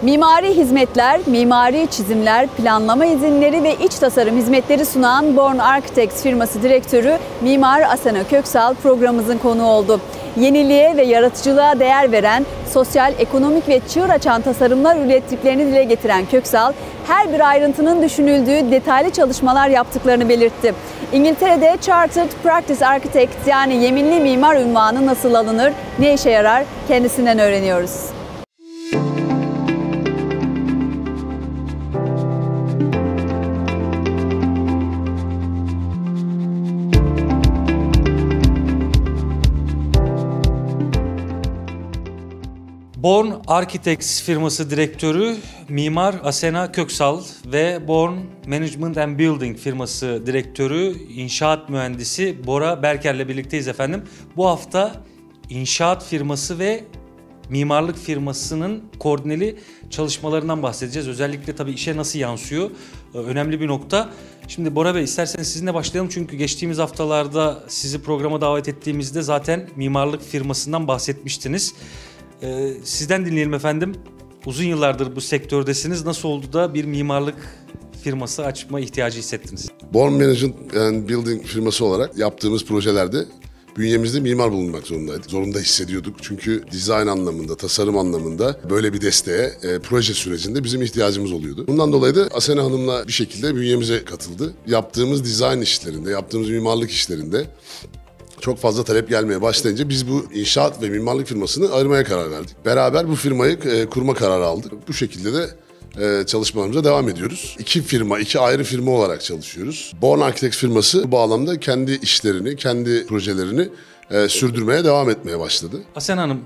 Mimari hizmetler, mimari çizimler, planlama izinleri ve iç tasarım hizmetleri sunan Born Architects firması direktörü Mimar Asena Köksal programımızın konuğu oldu. Yeniliğe ve yaratıcılığa değer veren, sosyal, ekonomik ve çığır açan tasarımlar ürettiklerini dile getiren Köksal, her bir ayrıntının düşünüldüğü detaylı çalışmalar yaptıklarını belirtti. İngiltere'de Chartered Practice Architect yani yeminli mimar unvanı nasıl alınır, ne işe yarar kendisinden öğreniyoruz. Born Architects firması direktörü Mimar Asena Köksal ve Born Management and Building firması direktörü inşaat mühendisi Bora Berker'le birlikteyiz efendim. Bu hafta inşaat firması ve mimarlık firmasının koordineli çalışmalarından bahsedeceğiz. Özellikle tabii işe nasıl yansıyor önemli bir nokta. Şimdi Bora Bey, isterseniz sizinle başlayalım çünkü geçtiğimiz haftalarda sizi programa davet ettiğimizde zaten mimarlık firmasından bahsetmiştiniz. Sizden dinleyelim efendim. Uzun yıllardır bu sektördesiniz. Nasıl oldu da bir mimarlık firması açma ihtiyacı hissettiniz? Born Management and Building firması olarak yaptığımız projelerde bünyemizde mimar bulunmak zorundaydık. Zorunda hissediyorduk çünkü dizayn anlamında, tasarım anlamında böyle bir desteğe proje sürecinde bizim ihtiyacımız oluyordu. Bundan dolayı da Asena Hanım'la bir şekilde bünyemize katıldı. Yaptığımız dizayn işlerinde, yaptığımız mimarlık işlerinde çok fazla talep gelmeye başlayınca biz bu inşaat ve mimarlık firmasını ayırmaya karar verdik. Beraber bu firmayı kurma kararı aldık. Bu şekilde de çalışmalarımıza devam ediyoruz. İki ayrı firma olarak çalışıyoruz. Born Architects firması bu bağlamda kendi işlerini, kendi projelerini sürdürmeye devam etmeye başladı. Asena Hanım,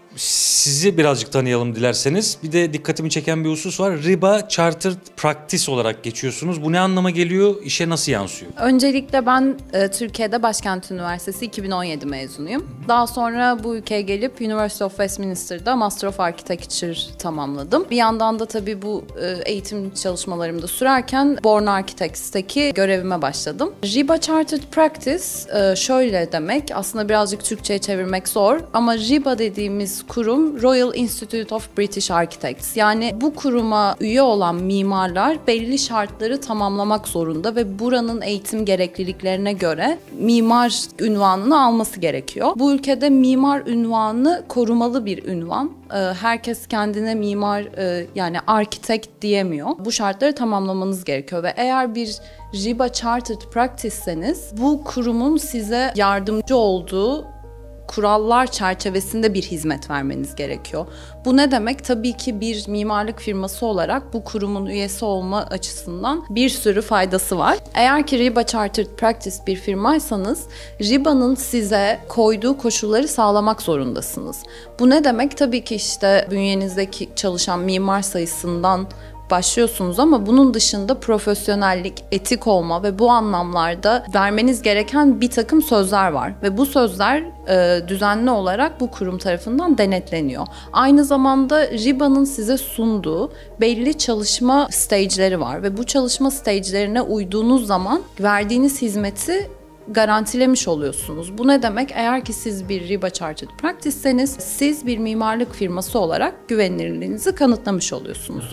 sizi birazcık tanıyalım dilerseniz. Bir de dikkatimi çeken bir husus var. RIBA Chartered Practice olarak geçiyorsunuz. Bu ne anlama geliyor? İşe nasıl yansıyor? Öncelikle ben Türkiye'de Başkent Üniversitesi 2017 mezunuyum. Daha sonra bu ülkeye gelip University of Westminster'da Master of Architecture tamamladım. Bir yandan da tabii bu eğitim çalışmalarımda sürerken Born Architects'teki görevime başladım. RIBA Chartered Practice şöyle demek. Aslında birazcık Türkçe'ye çevirmek zor ama RIBA dediğimiz kurum Royal Institute of British Architects. Yani bu kuruma üye olan mimarlar belli şartları tamamlamak zorunda ve buranın eğitim gerekliliklerine göre mimar unvanını alması gerekiyor. Bu ülkede mimar unvanı korumalı bir unvan. Herkes kendine mimar yani architect diyemiyor. Bu şartları tamamlamanız gerekiyor ve eğer bir RIBA Chartered Practice'seniz bu kurumun size yardımcı olduğu kurallar çerçevesinde bir hizmet vermeniz gerekiyor. Bu ne demek? Tabii ki bir mimarlık firması olarak bu kurumun üyesi olma açısından bir sürü faydası var. Eğer ki RIBA Chartered Practice bir firmaysanız, RIBA'nın size koyduğu koşulları sağlamak zorundasınız. Bu ne demek? Tabii ki işte bünyenizdeki çalışan mimar sayısından başlıyorsunuz ama bunun dışında profesyonellik, etik olma ve bu anlamlarda vermeniz gereken bir takım sözler var. Ve bu sözler düzenli olarak bu kurum tarafından denetleniyor. Aynı zamanda RIBA'nın size sunduğu belli çalışma stage'leri var ve bu çalışma stage'lerine uyduğunuz zaman verdiğiniz hizmeti garantilemiş oluyorsunuz. Bu ne demek? Eğer ki siz bir RIBA Chartered Practice'seniz siz bir mimarlık firması olarak güvenilirliğinizi kanıtlamış oluyorsunuz.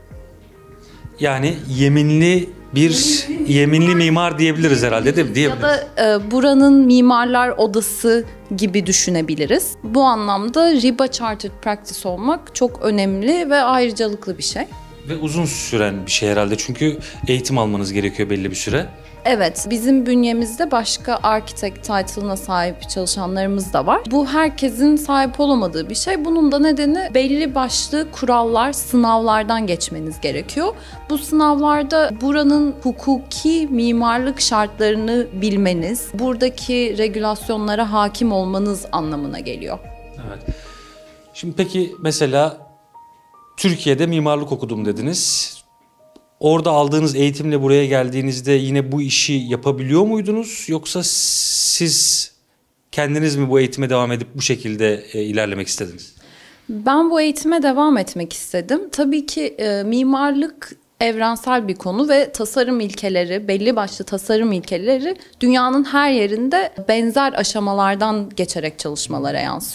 Yani yeminli mimar diyebiliriz herhalde, değil mi? Diyebiliriz. Ya da buranın mimarlar odası gibi düşünebiliriz. Bu anlamda RIBA Chartered Practice olmak çok önemli ve ayrıcalıklı bir şey. Ve uzun süren bir şey herhalde çünkü eğitim almanız gerekiyor belli bir süre. Evet, bizim bünyemizde başka architect title'ına sahip çalışanlarımız da var. Bu herkesin sahip olamadığı bir şey. Bunun da nedeni belli başlı kurallar, sınavlardan geçmeniz gerekiyor. Bu sınavlarda buranın hukuki mimarlık şartlarını bilmeniz, buradaki regülasyonlara hakim olmanız anlamına geliyor. Evet. Şimdi peki mesela Türkiye'de mimarlık okudum dediniz. Orada aldığınız eğitimle buraya geldiğinizde yine bu işi yapabiliyor muydunuz? Yoksa siz kendiniz mi bu eğitime devam edip bu şekilde ilerlemek istediniz? Ben bu eğitime devam etmek istedim. Tabii ki mimarlık evrensel bir konu ve tasarım ilkeleri, belli başlı tasarım ilkeleri dünyanın her yerinde benzer aşamalardan geçerek çalışmalara yansıyor.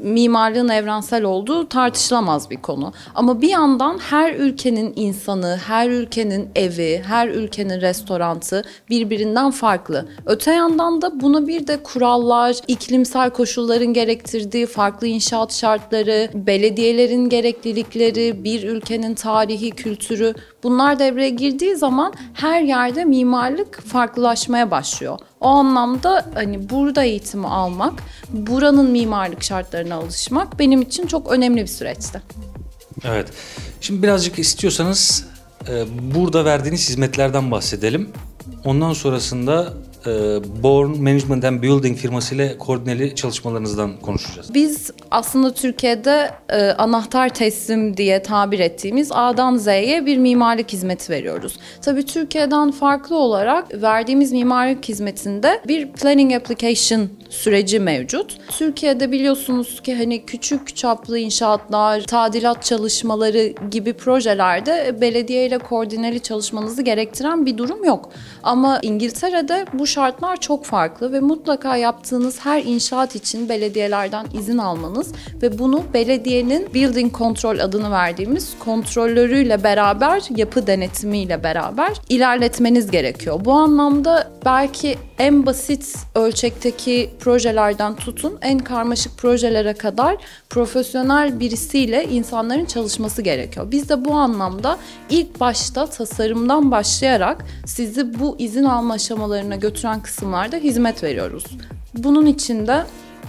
mimarlığın evrensel olduğu tartışılamaz bir konu. Ama bir yandan her ülkenin insanı, her ülkenin evi, her ülkenin restorantı birbirinden farklı. Öte yandan da buna bir de kurallar, iklimsel koşulların gerektirdiği farklı inşaat şartları, belediyelerin gereklilikleri, bir ülkenin tarihi, kültürü, bunlar devreye girdiği zaman her yerde mimarlık farklılaşmaya başlıyor. O anlamda hani burada eğitimi almak, buranın mimarlık şartlarına alışmak benim için çok önemli bir süreçti. Evet. Şimdi birazcık istiyorsanız burada verdiğiniz hizmetlerden bahsedelim. Ondan sonrasında Born Management and Building firması ile koordineli çalışmalarınızdan konuşacağız. Biz aslında Türkiye'de anahtar teslim diye tabir ettiğimiz A'dan Z'ye bir mimarlık hizmeti veriyoruz. Tabii Türkiye'den farklı olarak verdiğimiz mimarlık hizmetinde bir planning application süreci mevcut. Türkiye'de biliyorsunuz ki hani küçük çaplı inşaatlar, tadilat çalışmaları gibi projelerde belediye ile koordineli çalışmanızı gerektiren bir durum yok. Ama İngiltere'de bu şartlar çok farklı ve mutlaka yaptığınız her inşaat için belediyelerden izin almanız ve bunu belediyenin Building Control adını verdiğimiz kontrolörüyle beraber, yapı denetimiyle beraber ilerletmeniz gerekiyor. Bu anlamda belki en basit ölçekteki projelerden tutun, en karmaşık projelere kadar profesyonel birisiyle insanların çalışması gerekiyor. Biz de bu anlamda ilk başta tasarımdan başlayarak sizi bu izin alma aşamalarına götüren kısımlarda hizmet veriyoruz. Bunun içinde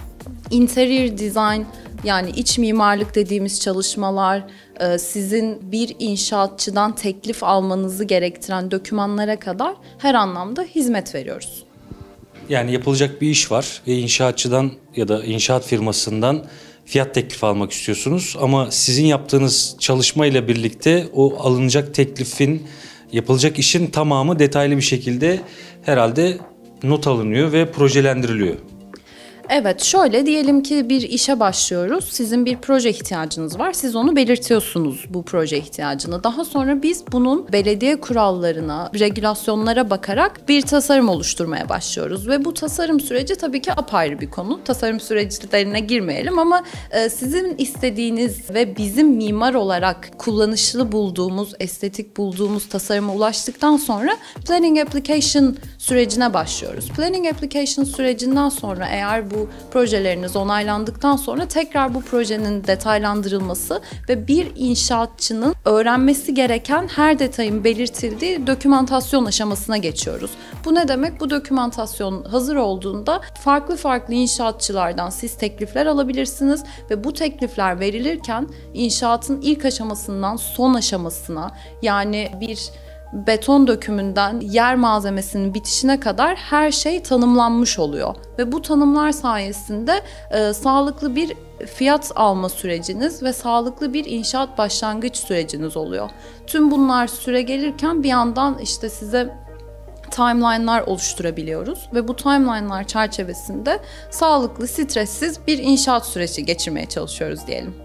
interior design, yani iç mimarlık dediğimiz çalışmalar, sizin bir inşaatçıdan teklif almanızı gerektiren dokümanlara kadar her anlamda hizmet veriyoruz. Yani yapılacak bir iş var ve inşaatçıdan ya da inşaat firmasından fiyat teklifi almak istiyorsunuz. Ama sizin yaptığınız çalışmayla birlikte o alınacak teklifin, yapılacak işin tamamı detaylı bir şekilde herhalde not alınıyor ve projelendiriliyor. Evet, şöyle diyelim ki bir işe başlıyoruz. Sizin bir proje ihtiyacınız var. Siz onu belirtiyorsunuz, bu proje ihtiyacını. Daha sonra biz bunun belediye kurallarına, regülasyonlara bakarak bir tasarım oluşturmaya başlıyoruz. Ve bu tasarım süreci tabii ki apayrı bir konu. Tasarım süreçlerine girmeyelim ama sizin istediğiniz ve bizim mimar olarak kullanışlı bulduğumuz, estetik bulduğumuz tasarıma ulaştıktan sonra planning application sürecine başlıyoruz. Planning application sürecinden sonra eğer bu projeleriniz onaylandıktan sonra tekrar bu projenin detaylandırılması ve bir inşaatçının öğrenmesi gereken her detayın belirtildiği dokümantasyon aşamasına geçiyoruz. Bu ne demek? Bu dokümantasyon hazır olduğunda farklı inşaatçılardan siz teklifler alabilirsiniz ve bu teklifler verilirken inşaatın ilk aşamasından son aşamasına, yani bir beton dökümünden yer malzemesinin bitişine kadar her şey tanımlanmış oluyor. Ve bu tanımlar sayesinde sağlıklı bir fiyat alma süreciniz ve sağlıklı bir inşaat başlangıç süreciniz oluyor. Tüm bunlar süre gelirken bir yandan işte size timeline'lar oluşturabiliyoruz ve bu timeline'lar çerçevesinde sağlıklı, stressiz bir inşaat süreci geçirmeye çalışıyoruz diyelim.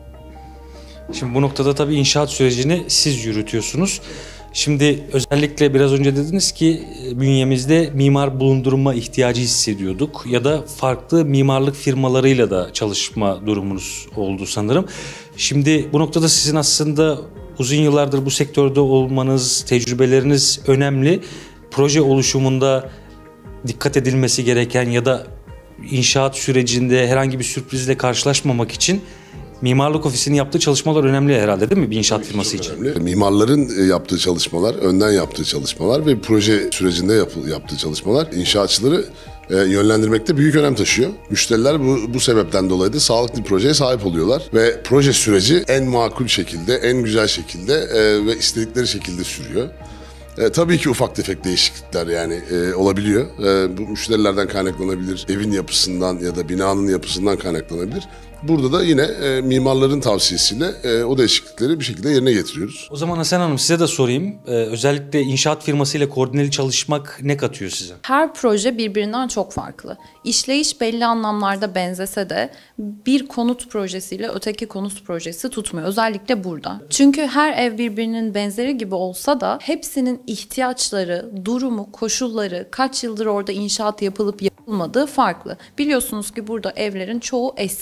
Şimdi bu noktada tabii inşaat sürecini siz yürütüyorsunuz. Şimdi özellikle biraz önce dediniz ki bünyemizde mimar bulundurma ihtiyacı hissediyorduk ya da farklı mimarlık firmalarıyla da çalışma durumunuz oldu sanırım. Şimdi bu noktada sizin aslında uzun yıllardır bu sektörde olmanız, tecrübeleriniz önemli. Proje oluşumunda dikkat edilmesi gereken ya da inşaat sürecinde herhangi bir sürprizle karşılaşmamak için mimarlık ofisinin yaptığı çalışmalar önemli herhalde, değil mi bir inşaat firması için? Önemli. Mimarların yaptığı çalışmalar, önden yaptığı çalışmalar ve proje sürecinde yaptığı çalışmalar inşaatçıları yönlendirmekte büyük önem taşıyor. Müşteriler bu sebepten dolayı da sağlıklı bir projeye sahip oluyorlar ve proje süreci en makul şekilde, en güzel şekilde ve istedikleri şekilde sürüyor. Tabii ki ufak tefek değişiklikler yani olabiliyor. Bu müşterilerden kaynaklanabilir, evin yapısından ya da binanın yapısından kaynaklanabilir. Burada da yine mimarların tavsiyesiyle o değişiklikleri bir şekilde yerine getiriyoruz. O zaman Hasan Hanım size de sorayım. Özellikle inşaat firmasıyla koordineli çalışmak ne katıyor size? Her proje birbirinden çok farklı. İşleyiş belli anlamlarda benzese de bir konut projesiyle öteki konut projesi tutmuyor. Özellikle burada. Çünkü her ev birbirinin benzeri gibi olsa da hepsinin ihtiyaçları, durumu, koşulları, kaç yıldır orada inşaat yapılıp yapılmadığı farklı. Biliyorsunuz ki burada evlerin çoğu eski.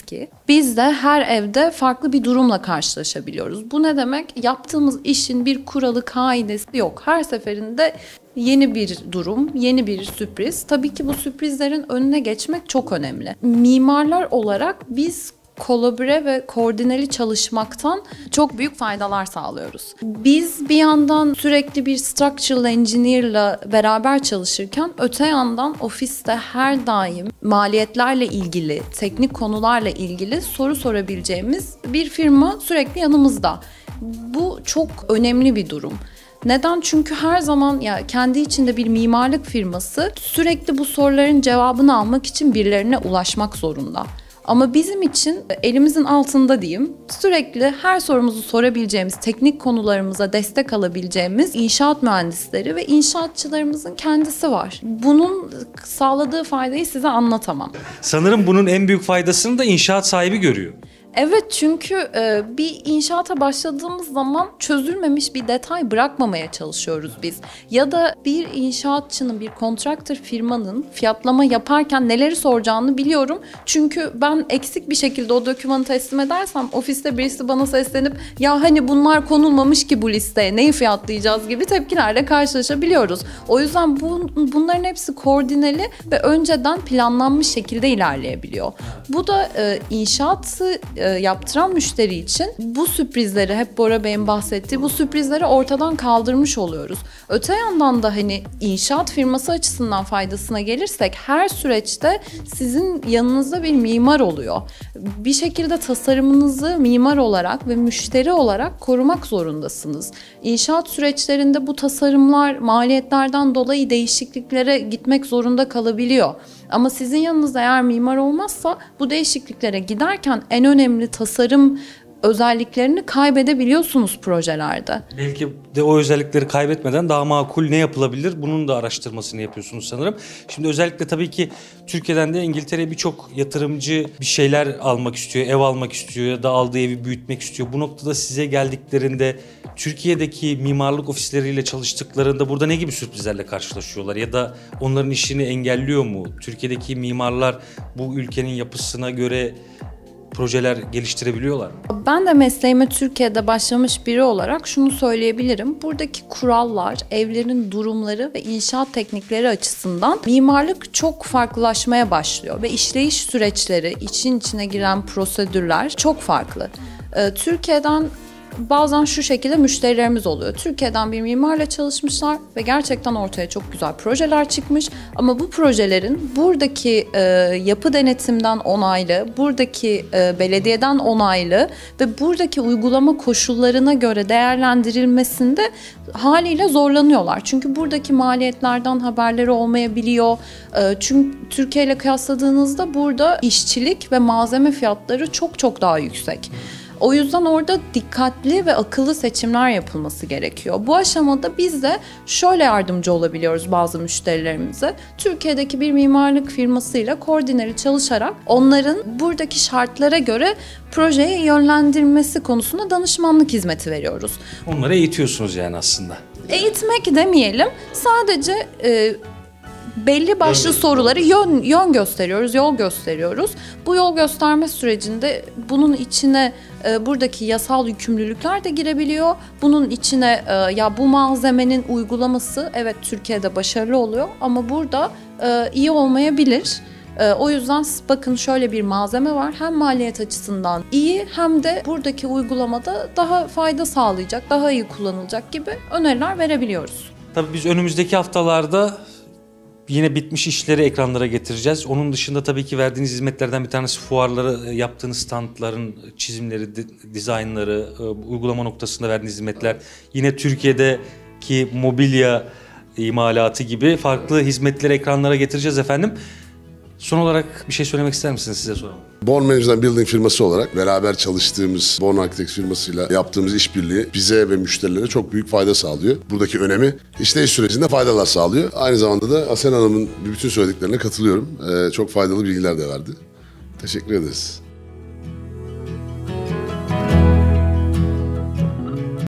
Biz de her evde farklı bir durumla karşılaşabiliyoruz. Bu ne demek? Yaptığımız işin bir kuralı, kaidesi yok. Her seferinde yeni bir durum, yeni bir sürpriz. Tabii ki bu sürprizlerin önüne geçmek çok önemli. Mimarlar olarak biz kolabore ve koordineli çalışmaktan çok büyük faydalar sağlıyoruz. Biz bir yandan sürekli bir structural engineer'la beraber çalışırken öte yandan ofiste her daim maliyetlerle ilgili, teknik konularla ilgili soru sorabileceğimiz bir firma sürekli yanımızda. Bu çok önemli bir durum. Neden? Çünkü her zaman ya kendi içinde bir mimarlık firması sürekli bu soruların cevabını almak için birilerine ulaşmak zorunda. Ama bizim için elimizin altında diyeyim, sürekli her sorumuzu sorabileceğimiz, teknik konularımıza destek alabileceğimiz inşaat mühendisleri ve inşaatçılarımızın kendisi var. Bunun sağladığı faydayı size anlatamam. Sanırım bunun en büyük faydasını da inşaat sahibi görüyor. Evet, çünkü bir inşaata başladığımız zaman çözülmemiş bir detay bırakmamaya çalışıyoruz biz. Ya da bir inşaatçının, bir kontraktör firmanın fiyatlama yaparken neleri soracağını biliyorum. Çünkü ben eksik bir şekilde o dokümanı teslim edersem ofiste birisi bana seslenip ya hani bunlar konulmamış ki bu listeye, neyi fiyatlayacağız gibi tepkilerle karşılaşabiliyoruz. O yüzden bunların hepsi koordineli ve önceden planlanmış şekilde ilerleyebiliyor. Bu da inşaatı yaptıran müşteri için bu sürprizleri, hep Bora Bey'in bahsettiği bu sürprizleri ortadan kaldırmış oluyoruz. Öte yandan da hani inşaat firması açısından faydasına gelirsek her süreçte sizin yanınızda bir mimar oluyor. Bir şekilde tasarımınızı mimar olarak ve müşteri olarak korumak zorundasınız. İnşaat süreçlerinde bu tasarımlar maliyetlerden dolayı değişikliklere gitmek zorunda kalabiliyor. Ama sizin yanınızda eğer mimar olmazsa bu değişikliklere giderken en önemli tasarım özelliklerini kaybedebiliyorsunuz projelerde. Belki de o özellikleri kaybetmeden daha makul ne yapılabilir? Bunun da araştırmasını yapıyorsunuz sanırım. Şimdi özellikle tabii ki Türkiye'den de İngiltere'ye birçok yatırımcı bir şeyler almak istiyor, ev almak istiyor ya da aldığı evi büyütmek istiyor. Bu noktada size geldiklerinde Türkiye'deki mimarlık ofisleriyle çalıştıklarında burada ne gibi sürprizlerle karşılaşıyorlar? Ya da onların işini engelliyor mu? Türkiye'deki mimarlar bu ülkenin yapısına göre projeler geliştirebiliyorlar mı? Ben de mesleğime Türkiye'de başlamış biri olarak şunu söyleyebilirim. Buradaki kurallar, evlerin durumları ve inşaat teknikleri açısından mimarlık çok farklılaşmaya başlıyor ve işleyiş süreçleri, için içine giren prosedürler çok farklı. Türkiye'den bazen şu şekilde müşterilerimiz oluyor. Türkiye'den bir mimarla çalışmışlar ve gerçekten ortaya çok güzel projeler çıkmış. Ama bu projelerin buradaki yapı denetimden onaylı, buradaki belediyeden onaylı ve buradaki uygulama koşullarına göre değerlendirilmesinde haliyle zorlanıyorlar. Çünkü buradaki maliyetlerden haberleri olmayabiliyor. Çünkü Türkiye ile kıyasladığınızda burada işçilik ve malzeme fiyatları çok çok daha yüksek. O yüzden orada dikkatli ve akıllı seçimler yapılması gerekiyor. Bu aşamada biz de şöyle yardımcı olabiliyoruz bazı müşterilerimize. Türkiye'deki bir mimarlık firmasıyla koordineli çalışarak onların buradaki şartlara göre projeyi yönlendirmesi konusunda danışmanlık hizmeti veriyoruz. Onları eğitiyorsunuz yani aslında. Eğitmek demeyelim, sadece belli başlı soruları yön gösteriyoruz, yol gösteriyoruz. Bu yol gösterme sürecinde bunun içine buradaki yasal yükümlülükler de girebiliyor. Bunun içine ya bu malzemenin uygulaması evet Türkiye'de başarılı oluyor ama burada iyi olmayabilir. O yüzden bakın şöyle bir malzeme var. Hem maliyet açısından iyi hem de buradaki uygulamada daha fayda sağlayacak, daha iyi kullanılacak gibi öneriler verebiliyoruz. Tabii biz önümüzdeki haftalarda yine bitmiş işleri ekranlara getireceğiz. Onun dışında tabii ki verdiğiniz hizmetlerden bir tanesi fuarları, yaptığınız standların çizimleri, dizaynları, uygulama noktasında verdiğiniz hizmetler. Yine Türkiye'deki mobilya imalatı gibi farklı hizmetleri ekranlara getireceğiz efendim. Son olarak bir şey söylemek ister misiniz, size soralım. Born Management Building firması olarak beraber çalıştığımız Born Architects firmasıyla yaptığımız işbirliği bize ve müşterilere çok büyük fayda sağlıyor. Buradaki önemi işleyiş sürecinde faydalar sağlıyor. Aynı zamanda da Asena Hanım'ın bütün söylediklerine katılıyorum. Çok faydalı bilgiler de verdi. Teşekkür ederiz.